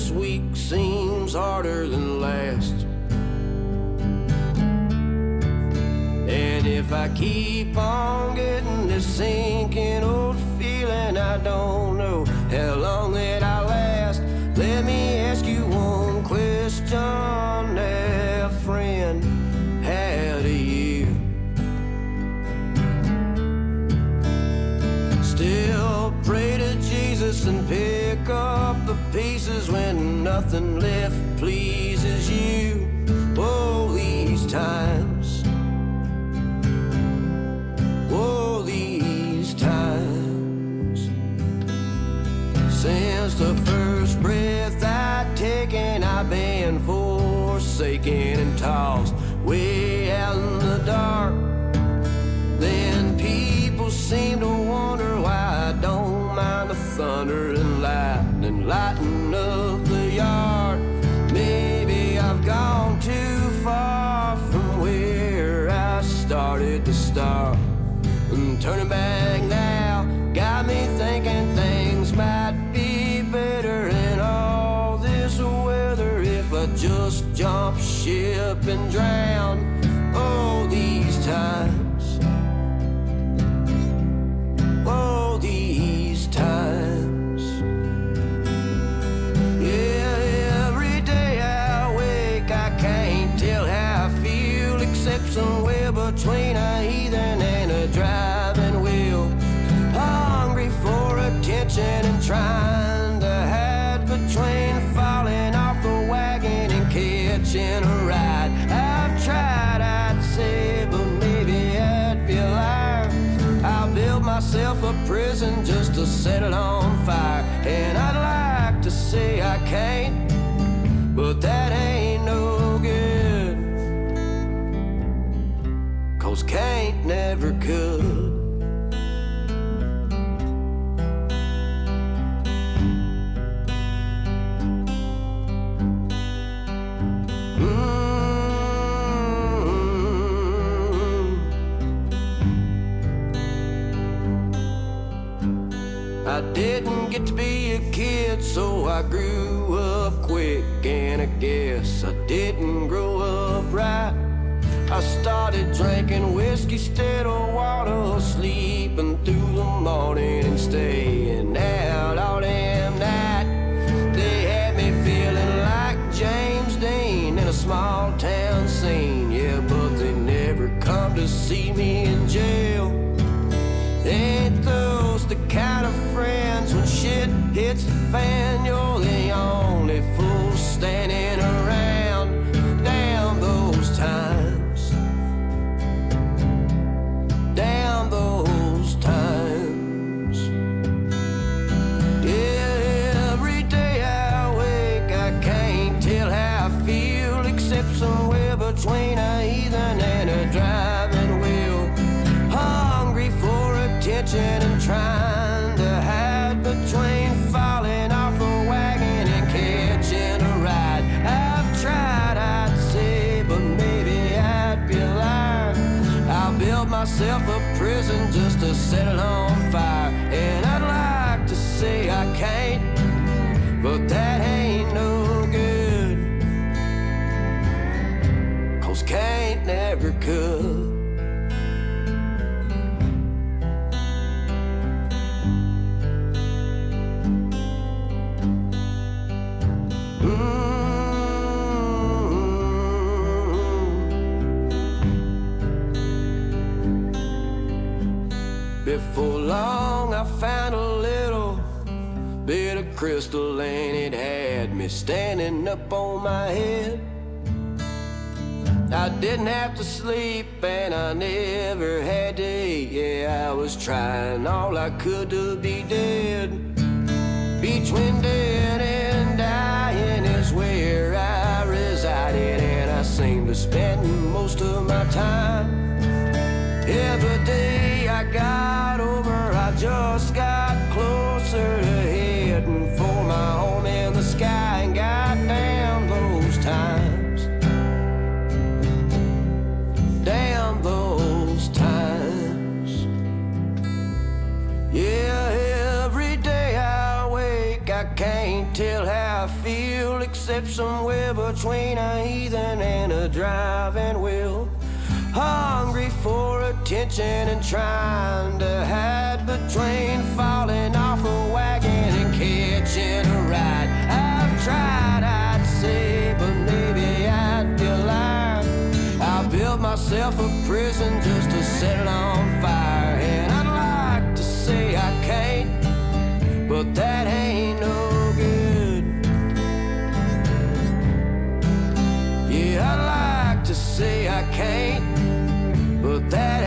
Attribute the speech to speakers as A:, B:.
A: this week seems harder than last. And if I keep on getting this sinking old feeling, I don't know how long that I'll last. Let me ask you one question there, friend. How do you still pray to Jesus and pick up the pieces when nothing left pleases you? Oh, these times, oh, these times. Since the first breath I'd taken, I've been forsaken and tossed way out in the dark. Then people seem to wonder why I don't mind the thunder and lightning lighting up the yard. Maybe I've gone too far from where I started to start, and turning back now got me thinking things might be better in all this weather if I just jump ship and drown. Oh, these times, oh, these times. Yeah, every day I wake I can't tell how I feel, except somewhere between a heathen and a driving wheel. Hungry for attention and trying to hide between falling off the wagon and catching a ride. I've tried, I'd say, but maybe I'd be a liar. I built myself a prison just to set it on fire, and I'd like to say I can't, but that ain't no good, 'cause can't never could. I didn't get to be a kid, so I grew up quick, and I guess I didn't grow up right. I started drinking whiskey instead of water, sleeping through the morning and staying out all damn night. They had me feeling like James Dean in a small town scene, yeah, but they never come to see me in jail. Ain't those the kind of friends when shit hits the fan, you're the only fool standing around? Damn those times, damn those times. Yeah, every day I wake I can't tell how I feel, except somewhere between a heathen and a driving wheel. Hungry for attention and trying to hide between falling off a wagon and catching a ride. I've tried, I'd say, but maybe I'd be a liar. I built myself a prison just to set it on fire, and I'd like to say I can't, but that ain't no good, 'cause can't never could. Before long I found a little bit of crystal, and it had me standing up on my head. I didn't have to sleep and I never had to eat. Yeah, I was trying all I could to be dead. Between dead and dying is where I resided, and I seem to spend most of my time. Every day I got over, I just got closer to heading for my home in the sky. And goddamn those times, damn those times. Yeah, every day I wake I can't tell how I feel, except somewhere between a heathen and a driving wheel. Hungry for attention and trying to hide between falling off a wagon and catching a ride. I've tried, I'd say, but maybe I'd be lying. I built myself a prison just to set it on fire. And I'd like to say I can't, but that ain't no good. Yeah, I'd like to say I can't, but that